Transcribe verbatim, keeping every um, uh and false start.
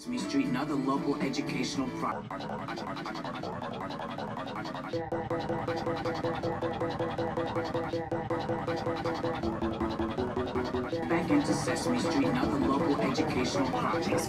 Sesame Street and other local educational projects. Back into Sesame Street and other local educational projects.